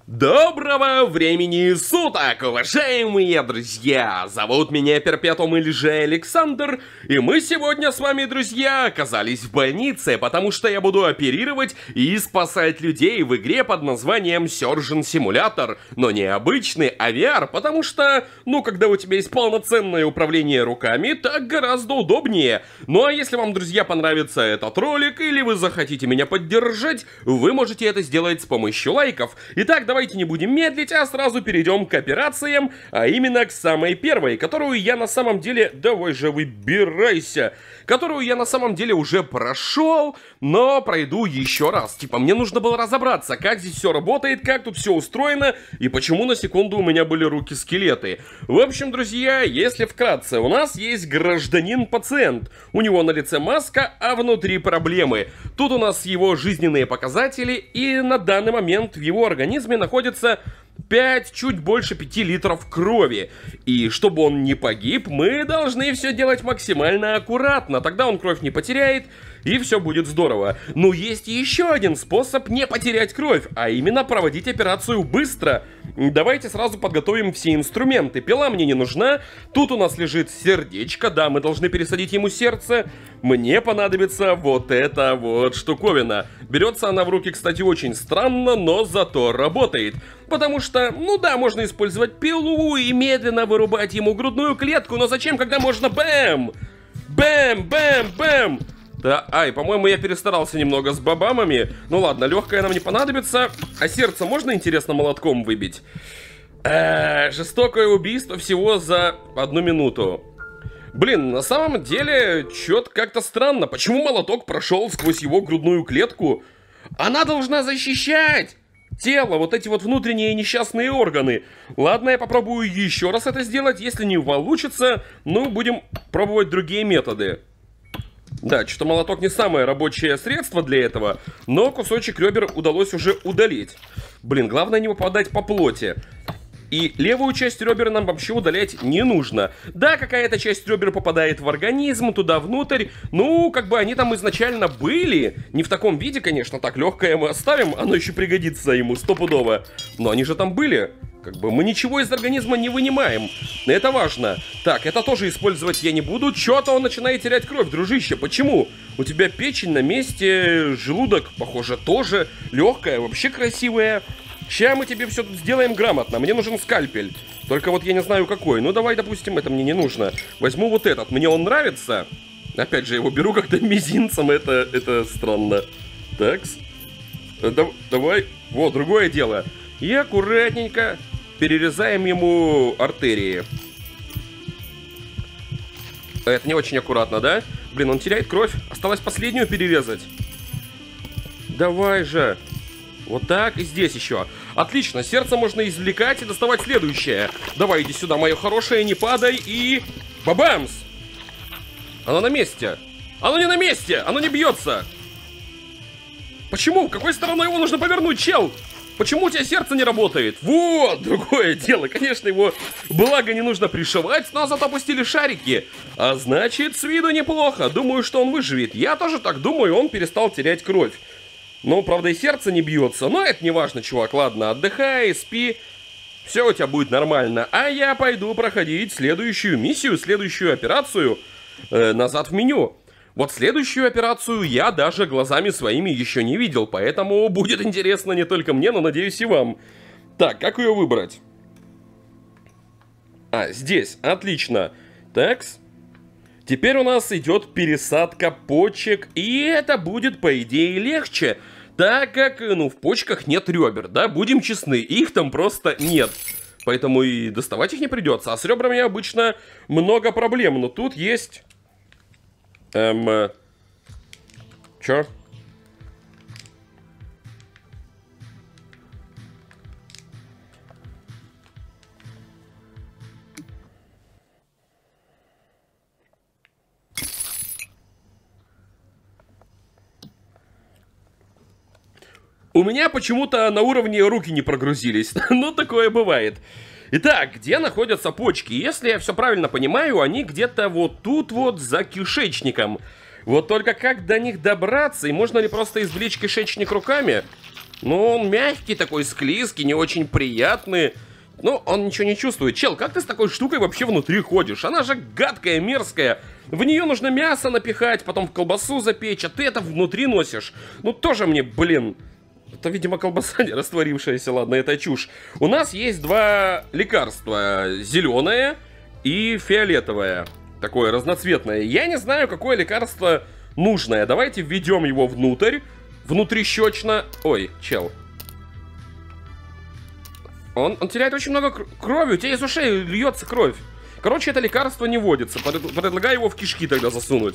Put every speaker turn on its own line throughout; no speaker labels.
Доброго времени суток, уважаемые друзья! Зовут меня Перпетум или же Александр, и мы сегодня с вами, друзья, оказались в больнице, потому что я буду оперировать и спасать людей в игре под названием Surgeon Simulator, но не обычный, а VR, потому что, когда у тебя есть полноценное управление руками, так гораздо удобнее. Ну а если вам, друзья, понравится этот ролик, или вы захотите меня поддержать, вы можете это сделать с помощью лайков. Итак, давайте не будем медлить, а сразу перейдем к операциям, а именно к самой первой, которую я на самом деле... Давай же выбирайся! Которую я на самом деле уже прошел, но пройду еще раз. Типа, мне нужно было разобраться, как здесь все работает, как тут все устроено, и почему на секунду у меня были руки-скелеты. В общем, друзья, если вкратце, у нас есть гражданин-пациент. У него на лице маска, а внутри проблемы. Тут у нас его жизненные показатели, и на данный момент в его организме находится 5, чуть больше 5 литров крови. И чтобы он не погиб, мы должны все делать максимально аккуратно. Тогда он кровь не потеряет, и все будет здорово. Но есть еще один способ не потерять кровь, а именно проводить операцию быстро. Давайте сразу подготовим все инструменты. Пила мне не нужна. Тут у нас лежит сердечко, да, мы должны пересадить ему сердце. Мне понадобится вот эта вот штуковина. Берется она в руки, кстати, очень странно, но зато работает. Потому что, можно использовать пилу и медленно вырубать ему грудную клетку, но зачем, когда можно бэм? Бэм, бэм, бэм! Да, по-моему, я перестарался немного с бабамами. Ну ладно, легкая нам не понадобится. А сердце можно, интересно, молотком выбить? Жестокое убийство всего за 1 минуту. Блин, на самом деле, что-то как-то странно. Почему молоток прошел сквозь его грудную клетку? Она должна защищать тело, вот эти вот внутренние несчастные органы. Ладно, я попробую еще раз это сделать. Если не получится, будем пробовать другие методы. Да, что-то молоток не самое рабочее средство для этого, но кусочек ребер удалось уже удалить. Блин, главное не попадать по плоти. И левую часть ребер нам вообще удалять не нужно. Да, какая-то часть ребер попадает в организм, туда внутрь. Они там изначально были. Не в таком виде, конечно, так, легкое мы оставим, оно еще пригодится ему стопудово. Но они же там были. Мы ничего из организма не вынимаем. Это важно. Так, это тоже использовать я не буду. Чё-то он начинает терять кровь, дружище. Почему? У тебя печень на месте, желудок, похоже, тоже. Легкая, вообще красивая. Сейчас мы тебе все тут сделаем грамотно. Мне нужен скальпель. Только вот я не знаю какой. Давай, допустим, это мне не нужно. Возьму вот этот. Мне он нравится. Опять же, его беру как-то мизинцем. Это странно. Такс. Давай. Вот, другое дело. И аккуратненько перерезаем ему артерии. Это не очень аккуратно, да? Блин, он теряет кровь. Осталось последнюю перерезать. Давай же. Вот так, и здесь еще. Отлично, сердце можно извлекать и доставать следующее. Давай, иди сюда, мое хорошее, не падай, и... Бабамс! Оно на месте. Оно не на месте, оно не бьется. Почему? Какой стороной его нужно повернуть, чел? Почему у тебя сердце не работает? Вот, другое дело. Конечно, его, благо, не нужно пришивать, но зато опустили шарики. А значит, с виду неплохо. Думаю, что он выживет. Я тоже так думаю, он перестал терять кровь. Правда, и сердце не бьется. Но это не важно, чувак. Ладно, отдыхай, спи. Все у тебя будет нормально. А я пойду проходить следующую миссию, следующую операцию назад в меню. Вот следующую операцию я даже глазами своими еще не видел. Поэтому будет интересно не только мне, но, надеюсь, и вам. Так, как ее выбрать? Здесь. Отлично. Такс. Теперь у нас идет пересадка почек, и это будет, по идее, легче, так как, в почках нет ребер, да, будем честны, их там просто нет, поэтому и доставать их не придется, а с ребрами обычно много проблем, но тут есть... Чё? У меня почему-то на уровне руки не прогрузились. Такое бывает. Итак, где находятся почки? Если я все правильно понимаю, они где-то вот тут вот за кишечником. Вот только как до них добраться? И можно ли просто извлечь кишечник руками? Ну, он мягкий такой, склизкий, не очень приятный. Ну, он ничего не чувствует. Чел, как ты с такой штукой вообще внутри ходишь? Она же гадкая, мерзкая. В нее нужно мясо напихать, потом в колбасу запечь, а ты это внутри носишь. Ну, тоже мне, блин... Это, видимо, колбаса не растворившаяся, ладно, это чушь. У нас есть два лекарства. Зеленое и фиолетовое. Такое разноцветное. Я не знаю, какое лекарство нужное. Давайте введем его внутрь. Внутрищечно. Ой, чел. Он теряет очень много крови. У тебя из ушей льется кровь. Короче, это лекарство не водится. Предлагаю его в кишки тогда засунуть.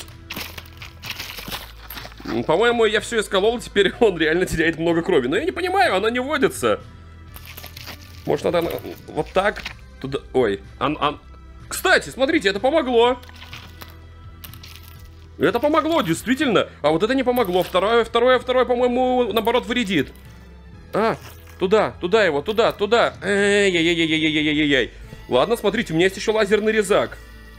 По-моему, я все исколол, теперь он реально теряет много крови. Но я не понимаю, она не водится. Может, надо вот так? Туда... Ой. Кстати, смотрите, это помогло. Это помогло, действительно. А вот это не помогло. Второе, по-моему, наоборот, вредит. Туда его, туда. Эй-яй-яй-яй-яй-яй-яй-яй. Ладно, смотрите, у меня есть еще лазерный резак.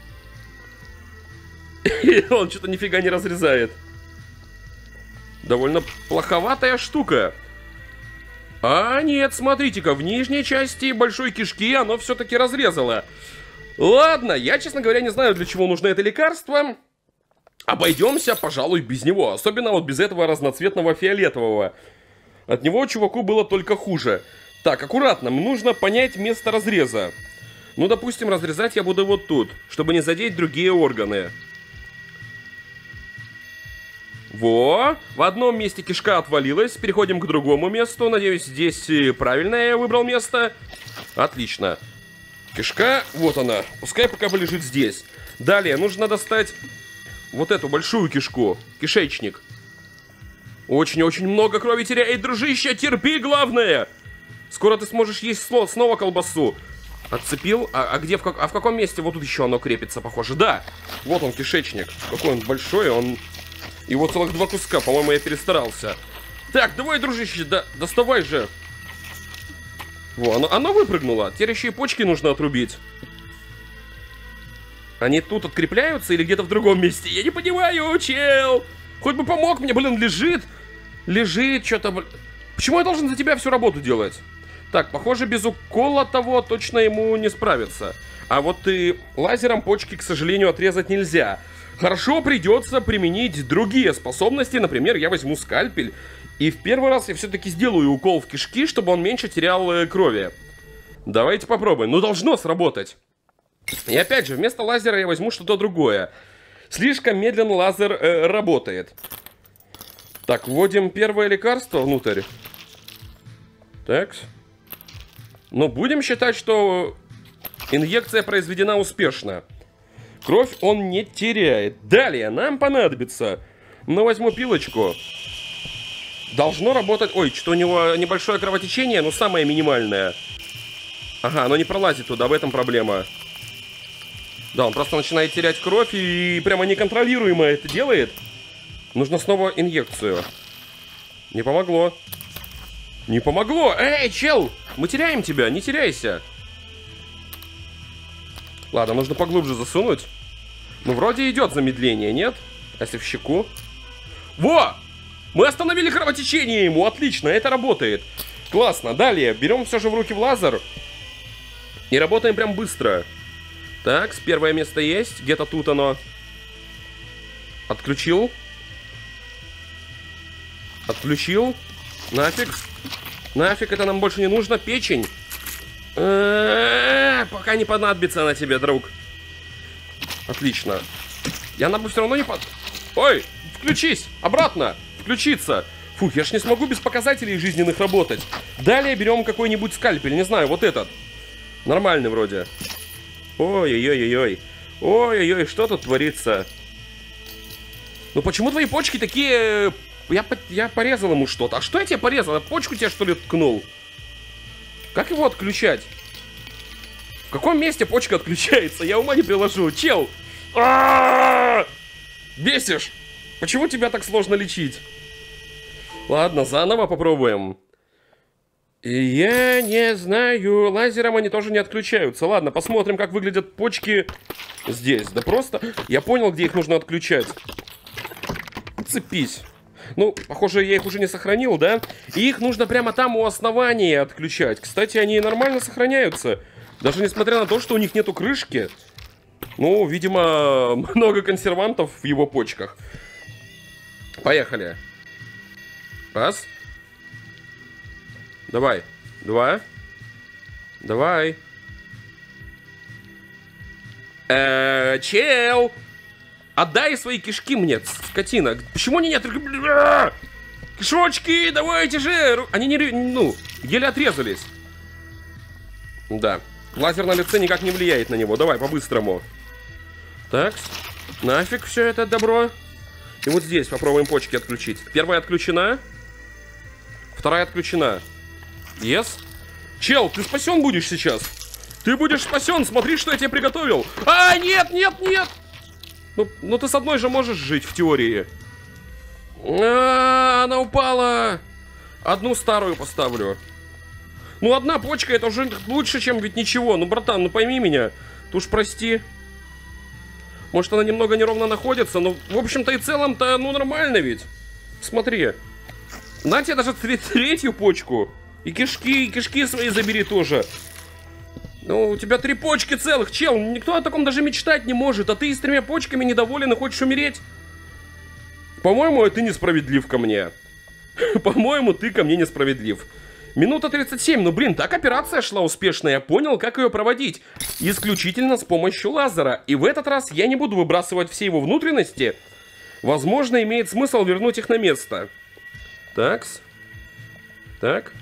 И он что-то нифига не разрезает. Довольно плоховатая штука. А нет, смотрите-ка, в нижней части большой кишки оно все-таки разрезало. Ладно, я, честно говоря, не знаю, для чего нужно это лекарство. Обойдемся, пожалуй, без него. Особенно вот без этого разноцветного фиолетового. От него чуваку было только хуже. Так, аккуратно, нужно понять место разреза. Ну, допустим, разрезать я буду вот тут, чтобы не задеть другие органы. Во, в одном месте кишка отвалилась, переходим к другому месту. Надеюсь, здесь правильно я выбрал место. Отлично. Кишка, вот она, пускай пока полежит здесь. Далее, нужно достать вот эту большую кишку, кишечник. Очень-очень много крови теряет, дружище, терпи, главное. Скоро ты сможешь есть снова колбасу. Отцепил, в каком месте? Вот тут еще оно крепится, похоже, да. Вот он, кишечник, какой он большой, он... Его целых два куска, по-моему, я перестарался. Так, давай, дружище, доставай же. Во, оно выпрыгнуло. Теперь еще и почки нужно отрубить. Они тут открепляются или где-то в другом месте? Я не понимаю, чел. Хоть бы помог мне, блин, лежит что-то. Почему я должен за тебя всю работу делать? Так, похоже, без укола того точно ему не справиться. А вот и лазером почки, к сожалению, отрезать нельзя. Хорошо, придется применить другие способности. Например, я возьму скальпель. И в первый раз я все-таки сделаю укол в кишки, чтобы он меньше терял крови. Давайте попробуем. Ну, должно сработать. И опять же, вместо лазера я возьму что-то другое. Слишком медленно лазер работает. Так, вводим первое лекарство внутрь. Так. Ну, будем считать, что инъекция произведена успешно. Кровь он не теряет. Далее нам понадобится. Ну, возьму пилочку. Должно работать... Ой, что у него небольшое кровотечение, но самое минимальное. Ага, оно не пролазит туда, в этом проблема. Да, он просто начинает терять кровь и прямо неконтролируемо это делает. Нужно снова инъекцию. Не помогло. Не помогло! Эй, чел! Мы теряем тебя, не теряйся. Ладно, нужно поглубже засунуть. Ну, вроде идет замедление, нет? А если в щеку? Во! Мы остановили кровотечение ему, отлично, это работает. Классно, далее, берем все же в руки в лазер. И работаем прям быстро. Так, первое место есть, где-то тут оно. Отключил. Отключил. Нафиг. Нафиг, это нам больше не нужно, печень. Пока не понадобится она тебе, друг. Отлично. И она бы все равно не под... Ой, включись, обратно. Включиться. Фух, я ж не смогу без показателей жизненных работать. Далее берем какой-нибудь скальпель, не знаю, вот этот. Нормальный вроде. Ой-ой-ой-ой. Ой-ой-ой, что тут творится? Ну почему твои почки такие... Я порезал ему что-то. А что я тебе порезал? Я почку тебе что ли ткнул? Как его отключать? В каком месте почка отключается? Я ума не приложу. Чел! Бесишь! Почему тебя так сложно лечить? Ладно, заново попробуем. Я не знаю. Лазером они тоже не отключаются. Ладно, посмотрим, как выглядят почки здесь. Да просто... Я понял, где их нужно отключать. Цепись. Ну, похоже, я их уже не сохранил, да? И их нужно прямо там у основания отключать. Кстати, они нормально сохраняются. Даже несмотря на то, что у них нету крышки. Ну, видимо, много консервантов в его почках. Поехали. Раз. Давай. Два. Давай. Чел! Отдай свои кишки мне, скотина. Почему они нет? Кишочки, давайте же! Они не, ну, еле отрезались. Да. Лазер на лице никак не влияет на него. Давай, по-быстрому. Так, нафиг все это добро. И вот здесь попробуем почки отключить. Первая отключена. Вторая отключена. Yes. Чел, ты спасен будешь сейчас. Ты будешь спасен, смотри, что я тебе приготовил. А, нет, нет, нет. Ну ты с одной же можешь жить в теории. Она упала. Одну старую поставлю. Ну, одна почка, это уже лучше, чем ведь ничего. Ну, братан, ну пойми меня. Ты уж прости. Может, она немного неровно находится, но, в общем-то и целом-то, ну, нормально ведь. Смотри. На тебе даже третью почку. И кишки свои забери тоже. Ну, у тебя 3 почки целых, чел. Никто о таком даже мечтать не может. А ты с 3 почками недоволен и хочешь умереть? По-моему, ты несправедлив ко мне. По-моему, ты ко мне несправедлив. Минута 37. Ну, блин, так операция шла успешно. Я понял, как ее проводить. Исключительно с помощью лазера. И в этот раз я не буду выбрасывать все его внутренности. Возможно, имеет смысл вернуть их на место. Такс. Так.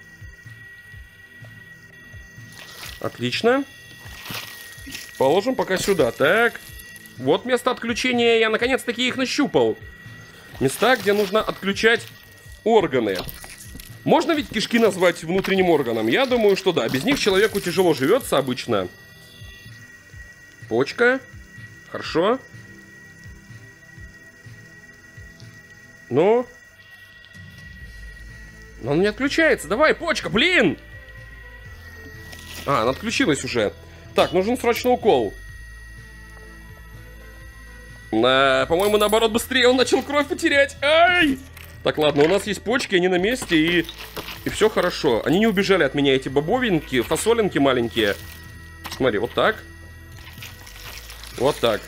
Отлично. Положим пока сюда. Так. Вот место отключения. Я наконец-таки их нащупал. Места, где нужно отключать органы. Можно ведь кишки назвать внутренним органом? Я думаю, что да. Без них человеку тяжело живется обычно. Почка. Хорошо. Ну. Но он не отключается. Давай, почка, блин! А, она отключилась уже. Так, нужен срочно укол. По-моему, наоборот, быстрее он начал кровь потерять. Ай! Так, ладно, у нас есть почки, они на месте, и все хорошо. Они не убежали от меня, эти бобовинки, фасолинки маленькие. Смотри, вот так. Вот так.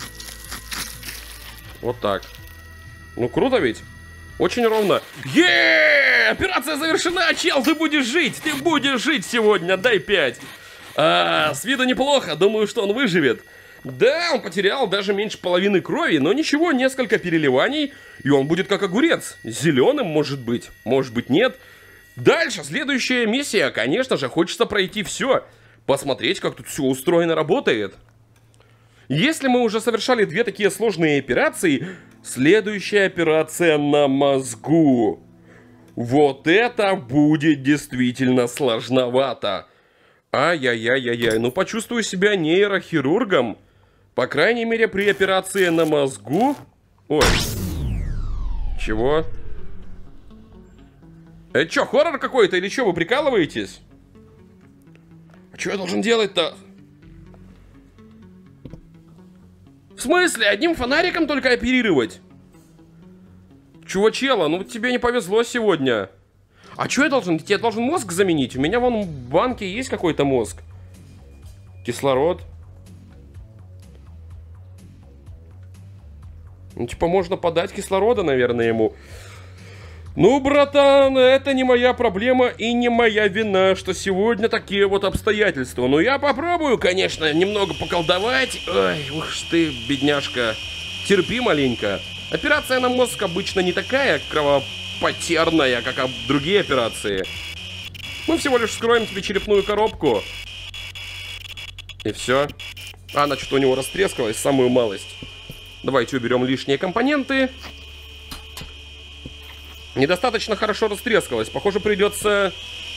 Вот так. Ну, круто ведь? Очень ровно. Еее! Операция завершена, чел, ты будешь жить! Ты будешь жить сегодня, дай 5. С виду неплохо, думаю, что он выживет. Да, он потерял даже меньше половины крови, но ничего, несколько переливаний, и он будет как огурец. Зеленым, может быть нет. Дальше, следующая миссия, конечно же, хочется пройти все. Посмотреть, как тут все устроено, работает. Если мы уже совершали 2 такие сложные операции, следующая операция на мозгу. Вот это будет действительно сложновато. Ай-яй-яй-яй-яй, ну почувствую себя нейрохирургом. По крайней мере, при операции на мозгу... Ой. Чего? Это что, хоррор какой-то или что, вы прикалываетесь? А что я должен делать-то? В смысле? Одним фонариком только оперировать? Чувачела, ну тебе не повезло сегодня. А что я должен? Я должен мозг заменить? У меня вон в банке есть какой-то мозг. Кислород. Ну, типа, можно подать кислорода, наверное, ему. Ну, братан, это не моя проблема и не моя вина, что сегодня такие вот обстоятельства. Но я попробую, конечно, немного поколдовать. Ой, ух ты, бедняжка. Терпи маленько. Операция на мозг обычно не такая кровопотерная, как другие операции. Мы всего лишь вскроем тебе черепную коробку. И все. А, она что-то у него растрескалась, самую малость. Давайте уберем лишние компоненты. Недостаточно хорошо растрескалась. Похоже, придется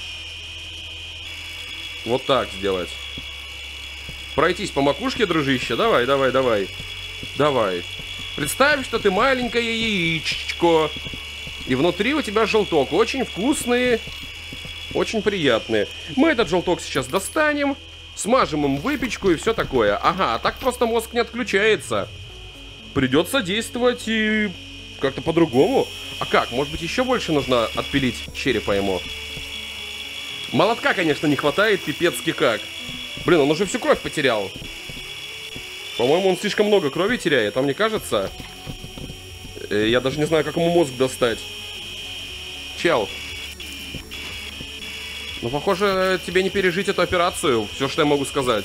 вот так сделать. Пройтись по макушке, дружище. Давай, давай, давай. Давай. Представь, что ты маленькое яичко. И внутри у тебя желток. Очень вкусные. Очень приятные. Мы этот желток сейчас достанем. Смажем им выпечку и все такое. Ага, а так просто мозг не отключается. Придется действовать и как-то по-другому. А как? Может быть, еще больше нужно отпилить черепа ему? Молотка, конечно, не хватает, пипецки как. Блин, он уже всю кровь потерял. По-моему, он слишком много крови теряет, а мне кажется... Я даже не знаю, как ему мозг достать. Чел. Ну, похоже, тебе не пережить эту операцию. Все, что я могу сказать.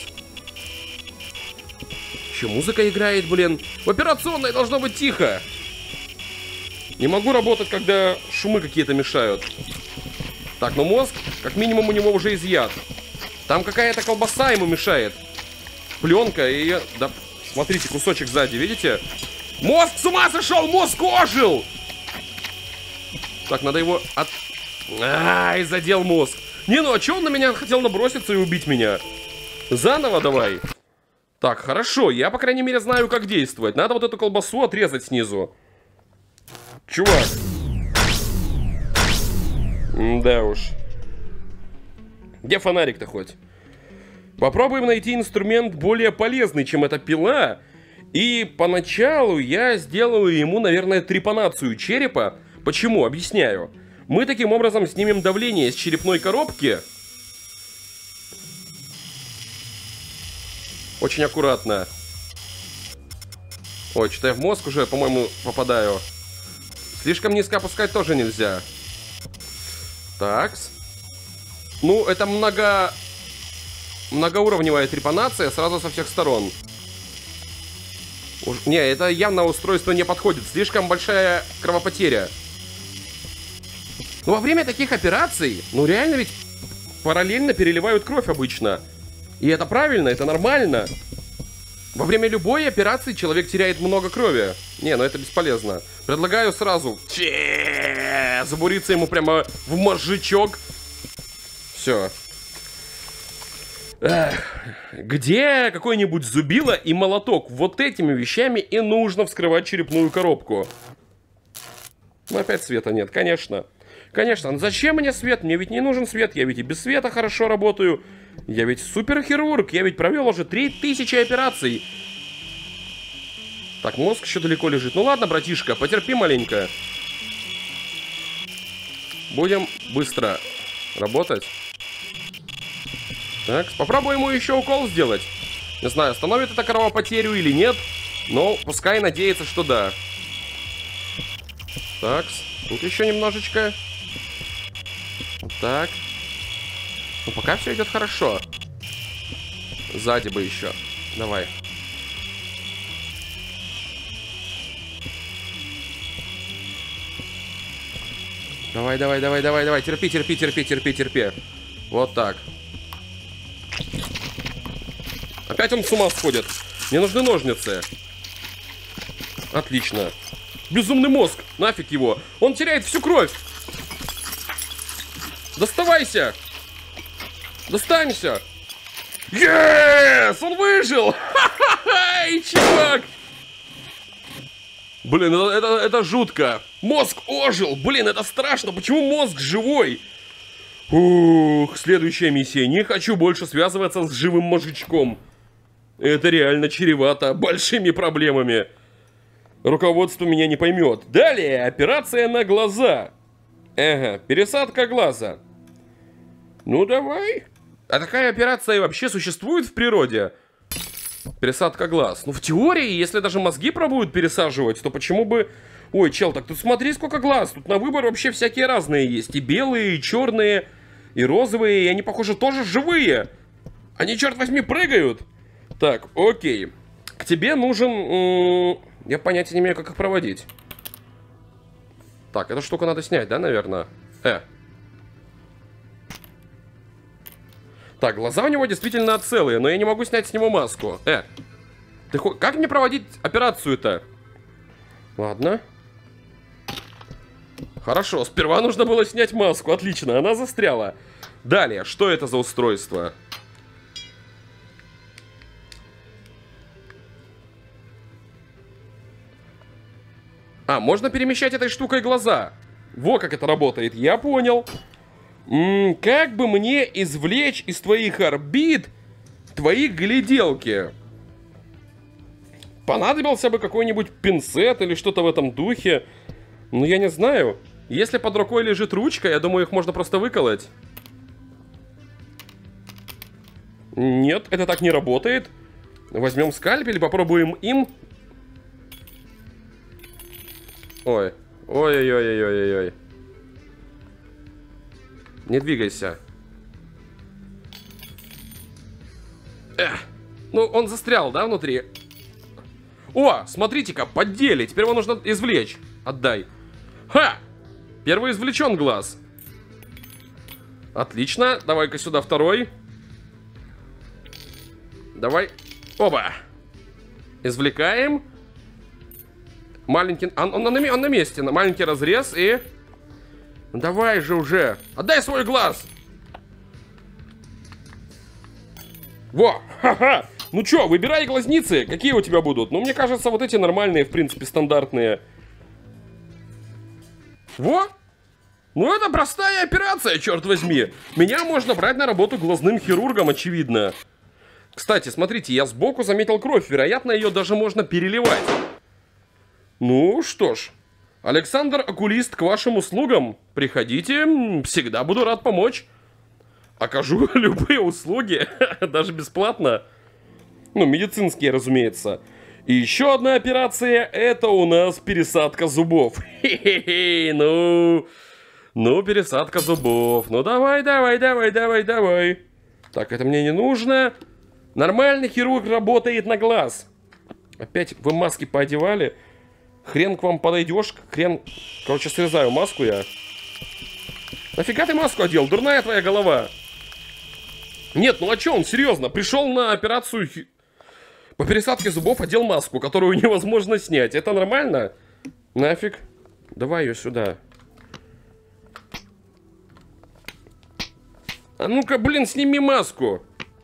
Еще музыка играет, блин. В операционной должно быть тихо. Не могу работать, когда шумы какие-то мешают. Так, ну мозг, как минимум, у него уже изъят. Там какая-то колбаса ему мешает. Пленка и ее... Да, смотрите, кусочек сзади, видите? Мозг с ума сошел! Мозг ожил! Так, надо его от... Ай, задел мозг. Не, ну а че он на меня хотел наброситься и убить меня? Заново давай. Так, хорошо, я, по крайней мере, знаю, как действовать. Надо вот эту колбасу отрезать снизу. Чувак. Да уж. Где фонарик-то хоть? Попробуем найти инструмент более полезный, чем эта пила. И поначалу я сделаю ему, наверное, трепанацию черепа. Почему? Объясняю. Мы таким образом снимем давление с черепной коробки. Очень аккуратно. Ой, что-то я в мозг уже, по-моему, попадаю. Слишком низко опускать тоже нельзя. Такс. Ну, это многоуровневая трепанация сразу со всех сторон. Не, это явно устройство не подходит. Слишком большая кровопотеря. Но во время таких операций, ну реально ведь параллельно переливают кровь обычно. И это правильно, это нормально. Во время любой операции человек теряет много крови. Не, ну это бесполезно. Предлагаю сразу забуриться ему прямо в мозжечок. Все. Где какой-нибудь зубило и молоток? Вот этими вещами и нужно вскрывать черепную коробку. Но опять света нет, конечно. Конечно, но зачем мне свет? Мне ведь не нужен свет, я ведь и без света хорошо работаю. Я ведь суперхирург, я ведь провел уже 3000 операций. Так, мозг еще далеко лежит. Ну ладно, братишка, потерпи маленько. Будем быстро работать. Так, попробуем ему еще укол сделать. Не знаю, остановит это кровопотерю или нет, но пускай надеется, что да. Так, тут еще немножечко. Вот так. Ну, пока все идет хорошо. Сзади бы еще. Давай. Давай, давай, давай, давай, давай. Терпи, терпи, терпи, терпи, терпи. Вот так. Опять он с ума сходит. Мне нужны ножницы. Отлично. Безумный мозг. Нафиг его. Он теряет всю кровь. Доставайся. Достанься. Yes! Он выжил. Ха-ха-ха! Чувак. Блин, это жутко. Мозг ожил. Блин, это страшно. Почему мозг живой? Ух, следующая миссия. Не хочу больше связываться с живым мозжечком. Это реально чревато большими проблемами. Руководство меня не поймет. Далее, операция на глаза. Ага, пересадка глаза. Ну, давай. А такая операция вообще существует в природе? Пересадка глаз. Ну, в теории, если даже мозги пробуют пересаживать, то почему бы... Ой, чел, так тут смотри, сколько глаз. Тут на выбор вообще всякие разные есть. И белые, и черные, и розовые. И они, похоже, тоже живые. Они, черт возьми, прыгают. Так, окей. К тебе нужен... Я понятия не имею, как их проводить. Так, эту штуку надо снять, да, наверное? Так, глаза у него действительно целые, но я не могу снять с него маску. Как мне проводить операцию-то? Ладно. Хорошо, сперва нужно было снять маску. Отлично, она застряла. Далее, что это за устройство? А, можно перемещать этой штукой глаза. Во как это работает, я понял. Как бы мне извлечь из твоих орбит твои гляделки? понадобился бы какой-нибудь пинцет или что-то в этом духе. Ну, я не знаю. Если под рукой лежит ручка, я думаю, их можно просто выколоть. Нет, это так не работает. Возьмем скальпель, попробуем им. Ой. Ой-ой-ой-ой-ой-ой. Не двигайся. Ну, он застрял, да, внутри? О, смотрите-ка, поддели. Теперь его нужно извлечь. Отдай. Ха! Первый извлечен глаз. Отлично. Давай-ка сюда второй. Давай. Оба. Извлекаем. Маленький... Он на месте. Маленький разрез и... Давай же уже. Отдай свой глаз. Во. Ха-ха. Ну чё, выбирай глазницы. Какие у тебя будут? Ну, мне кажется, вот эти нормальные, в принципе, стандартные. Во. Ну, это простая операция, черт возьми. Меня можно брать на работу глазным хирургом, очевидно. Кстати, смотрите, я сбоку заметил кровь. Вероятно, ее даже можно переливать. Ну, что ж. Александр Окулист к вашим услугам. Приходите, всегда буду рад помочь. Окажу любые услуги, даже бесплатно. Ну, медицинские, разумеется. И еще одна операция, это у нас пересадка зубов. Хе-хе-хе, ну, пересадка зубов. Ну, давай. Так, это мне не нужно. Нормальный хирург работает на глаз. Опять вы маски поодевали. Хрен к вам подойдешь. Хрен... Короче, срезаю маску я. Нафига ты маску одел? Дурная твоя голова. Нет, ну а че он, серьезно? Пришел на операцию по пересадке зубов, одел маску, которую невозможно снять. Это нормально? Нафиг. Давай ее сюда. А ну-ка, блин, сними маску.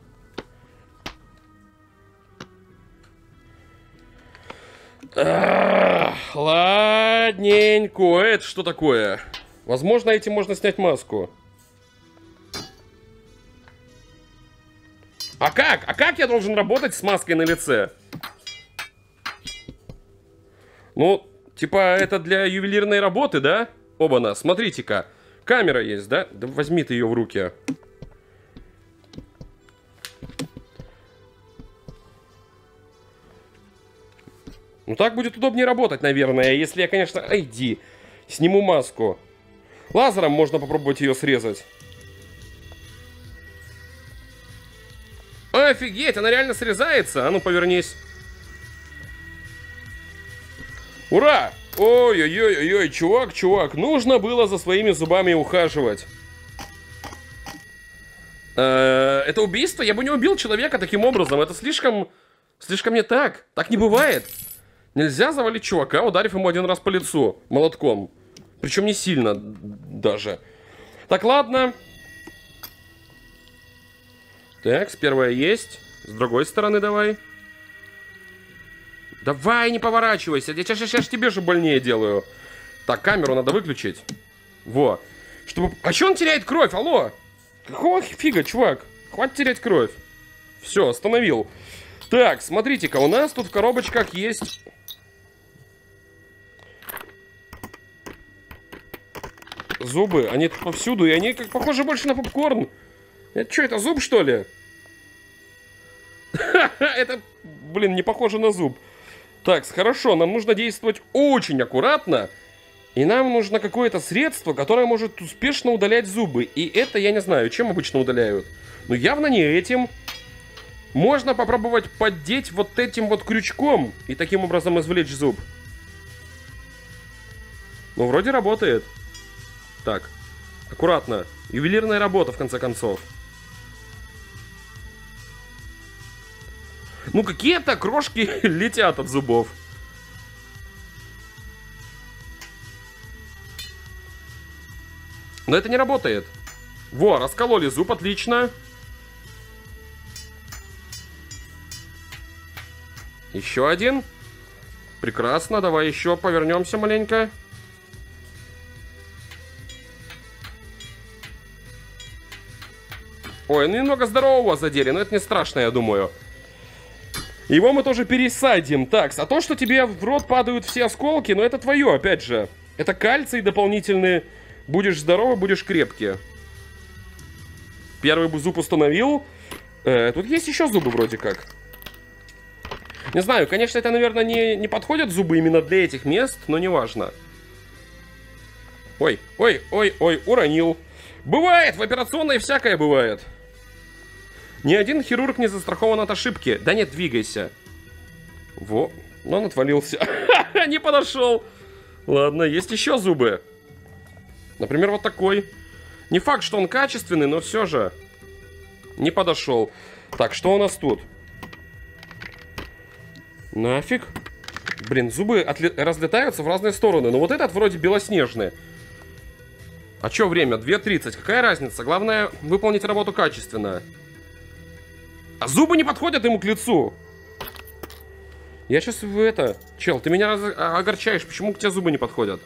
Ладненько. Это что такое? Возможно, этим можно снять маску. А как? А как я должен работать с маской на лице? Ну, типа, это для ювелирной работы, да? Оба-на, смотрите-ка. Камера есть, да? Да возьми ты ее в руки. Ну, так будет удобнее работать, наверное. Если я, конечно... Иди. Сниму маску. Лазером можно попробовать ее срезать. Офигеть, она реально срезается. А ну, повернись. Ура! Ой-ой-ой-ой, чувак, нужно было за своими зубами ухаживать. Это убийство? Я бы не убил человека таким образом. Это слишком не так. Так не бывает. Нельзя завалить чувака, ударив ему один раз по лицу молотком. Причем не сильно даже. Так, ладно. Так, с первой есть. С другой стороны давай. Давай, не поворачивайся. Я сейчас тебе же больнее делаю. Так, камеру надо выключить. Во. Чтобы... А че он теряет кровь? Алло? Какого фига, чувак? Хватит терять кровь. Все, остановил. Так, смотрите-ка, у нас тут в коробочках есть... Зубы, они тут повсюду, и они как похожи больше на попкорн. Это что, это зуб, что ли? Это, блин, не похоже на зуб. Так, хорошо, нам нужно действовать очень аккуратно. И нам нужно какое-то средство, которое может успешно удалять зубы. И это, я не знаю, чем обычно удаляют. Но явно не этим. Можно попробовать поддеть вот этим вот крючком и таким образом извлечь зуб. Ну, вроде работает. Так, аккуратно. Ювелирная работа, в конце концов. Ну, какие-то крошки летят от зубов. Но это не работает. Во, раскололи зуб, отлично. Еще один. Прекрасно, давай еще повернемся маленько. Ой, ну немного здорового задели, но это не страшно, я думаю. Его мы тоже пересадим. Так, а то, что тебе в рот падают все осколки, ну это твое, опять же. Это кальций дополнительный. Будешь здоровый, будешь крепкий. Первый зуб установил. Тут есть еще зубы вроде как. Не знаю, конечно, это, наверное, не подходят зубы именно для этих мест, но неважно. Ой, ой, ой, ой, уронил. Бывает, в операционной всякое бывает. Ни один хирург не застрахован от ошибки. Да нет, двигайся. Во, но он отвалился. Не подошел. Ладно, есть еще зубы. Например, вот такой. Не факт, что он качественный, но все же. Не подошел. Так, что у нас тут? Нафиг. Блин, зубы разлетаются в разные стороны. Но вот этот вроде белоснежный. А что время? 2:30. Какая разница? Главное выполнить работу качественно. А зубы не подходят ему к лицу. Я сейчас в это... Чел, ты меня огорчаешь. Почему к тебе зубы не подходят?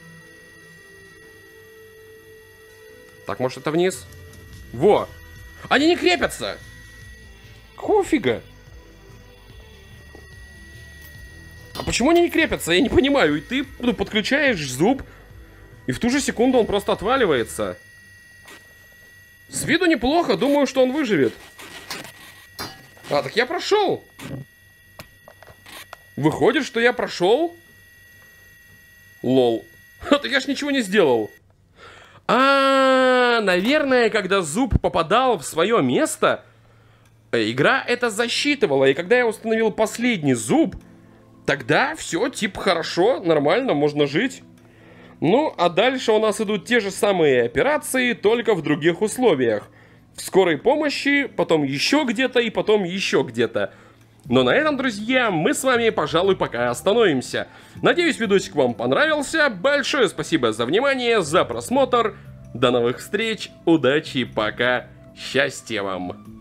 Так, может это вниз? Во! Они не крепятся! Какого фига? А почему они не крепятся? Я не понимаю. И ты подключаешь зуб, и в ту же секунду он просто отваливается. С виду неплохо. Думаю, что он выживет. А, так я прошел. Выходит, что я прошел? Лол. Так я ж ничего не сделал. Наверное, когда зуб попадал в свое место, игра это засчитывала. И когда я установил последний зуб, тогда все, типа, хорошо, нормально, можно жить. Ну, а дальше у нас идут те же самые операции, только в других условиях. В скорой помощи, потом еще где-то и потом еще где-то. Но на этом, друзья, мы с вами, пожалуй, пока остановимся. Надеюсь, видосик вам понравился. Большое спасибо за внимание, за просмотр. До новых встреч, удачи, пока, счастья вам!